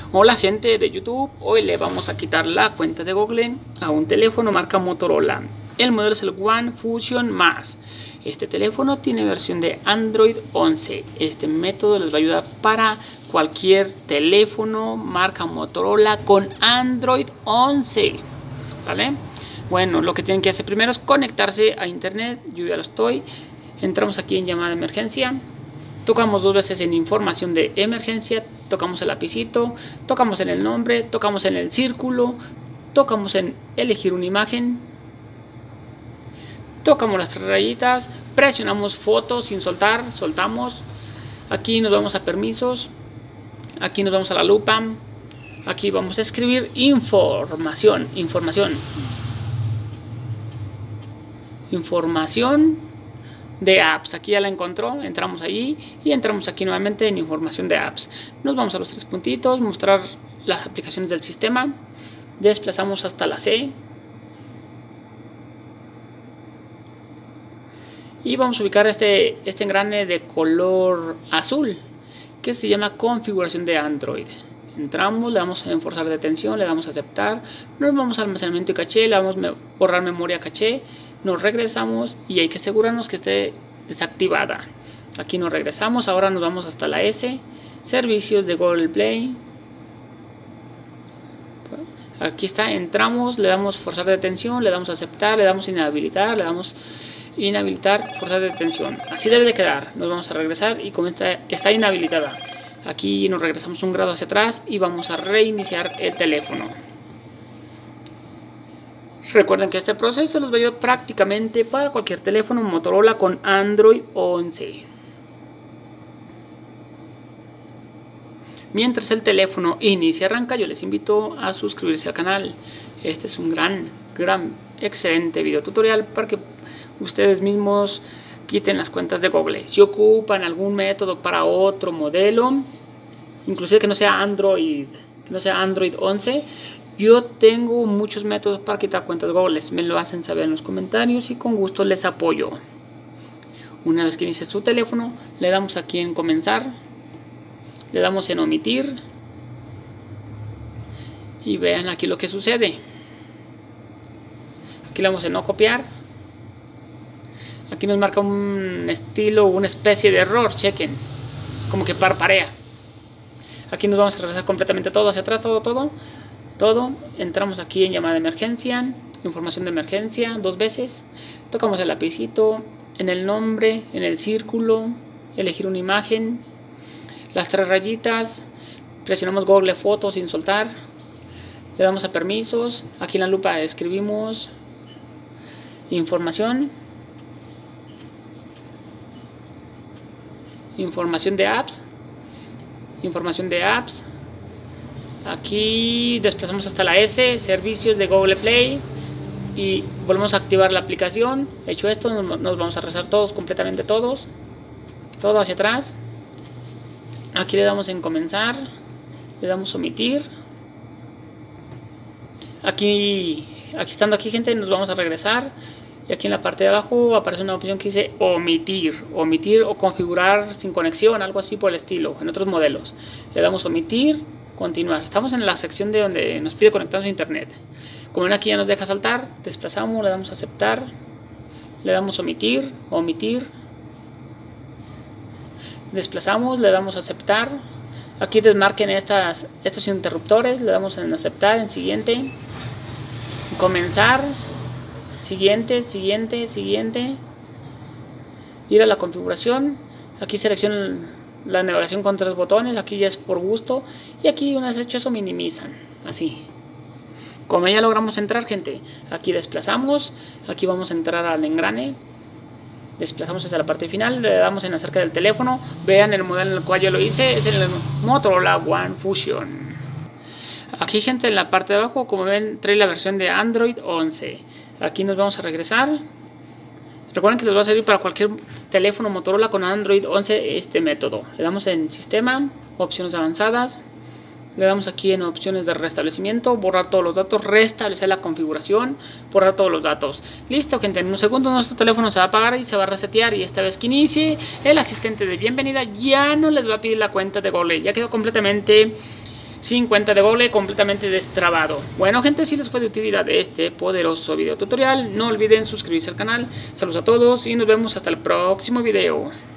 Hola gente de YouTube, hoy le vamos a quitar la cuenta de Google a un teléfono marca Motorola. El modelo es el One Fusion Más. Este teléfono tiene versión de Android 11. Este método les va a ayudar para cualquier teléfono marca Motorola con Android 11. ¿Sale? Bueno, lo que tienen que hacer primero es conectarse a internet. Yo ya lo estoy. Entramos aquí en llamada de emergencia. Tocamos dos veces en información de emergencia, tocamos el lapicito, tocamos en el nombre, tocamos en el círculo, tocamos en elegir una imagen, tocamos las tres rayitas, presionamos foto sin soltar, soltamos, aquí nos vamos a permisos, aquí nos vamos a la lupa, aquí vamos a escribir información de apps. Aquí ya la encontró, entramos allí y entramos aquí nuevamente en información de apps. Nos vamos a los tres puntitos, mostrar las aplicaciones del sistema, desplazamos hasta la C y vamos a ubicar este engrane de color azul que se llama configuración de Android. Entramos, le damos a enforzar detención, le damos a aceptar, nos vamos a almacenamiento y caché, le damos a borrar memoria caché. Nos regresamos y hay que asegurarnos que esté desactivada. Aquí nos regresamos, ahora nos vamos hasta la S, servicios de Google Play. Aquí está, entramos, le damos forzar detención, le damos a aceptar, le damos inhabilitar, le damos inhabilitar, forzar detención. Así debe de quedar. Nos vamos a regresar y como está inhabilitada. Aquí nos regresamos un grado hacia atrás y vamos a reiniciar el teléfono. Recuerden que este proceso los va a ayudar prácticamente para cualquier teléfono Motorola con Android 11. Mientras el teléfono inicia y arranca, yo les invito a suscribirse al canal. Este es un excelente video tutorial para que ustedes mismos quiten las cuentas de Google. Si ocupan algún método para otro modelo, inclusive que no sea Android 11, yo tengo muchos métodos para quitar cuentas de Google. Me lo hacen saber en los comentarios y con gusto les apoyo. Una vez que inicie su teléfono, le damos aquí en comenzar, le damos en omitir y vean aquí lo que sucede. Aquí le damos en no copiar. Aquí nos marca un estilo, una especie de error, chequen, como que parparea. Aquí nos vamos a regresar completamente todo hacia atrás, todo. Entramos aquí en llamada de emergencia, información de emergencia, dos veces, tocamos el lapicito, en el nombre, en el círculo, elegir una imagen, las tres rayitas, presionamos Google Fotos sin soltar, le damos a permisos, aquí en la lupa escribimos información de apps, aquí desplazamos hasta la S, servicios de Google Play y volvemos a activar la aplicación. Hecho esto, nos vamos a regresar completamente todo hacia atrás. Aquí le damos en comenzar, le damos omitir. Aquí estando aquí, gente, nos vamos a regresar y aquí en la parte de abajo aparece una opción que dice omitir o configurar sin conexión, algo así por el estilo, en otros modelos. Le damos omitir, continuar. Estamos en la sección de donde nos pide conectarnos a internet. Como ven, aquí ya nos deja saltar, desplazamos, le damos a aceptar, le damos omitir, desplazamos, le damos a aceptar. Aquí desmarquen estos interruptores, le damos en aceptar, en siguiente, comenzar, siguiente, ir a la configuración. Aquí seleccionan la navegación con tres botones, aquí ya es por gusto y aquí una vez hecho eso minimizan, así. Como ya logramos entrar, gente, aquí desplazamos, aquí vamos a entrar al engrane, desplazamos hacia la parte final, le damos en acerca del teléfono, vean el modelo en el cual yo lo hice, es el Motorola One Fusion. Aquí, gente, en la parte de abajo, como ven, trae la versión de Android 11. Aquí nos vamos a regresar. Recuerden que les va a servir para cualquier teléfono Motorola con Android 11 este método. Le damos en sistema, opciones avanzadas. Le damos aquí en opciones de restablecimiento, borrar todos los datos, restablecer la configuración, borrar todos los datos. Listo, gente, en un segundo nuestro teléfono se va a apagar y se va a resetear. Y esta vez que inicie, el asistente de bienvenida ya no les va a pedir la cuenta de Google. Ya quedó completamente sin cuenta de Google, completamente destrabado. Bueno gente, si les fue de utilidad este poderoso video tutorial, no olviden suscribirse al canal. Saludos a todos y nos vemos hasta el próximo video.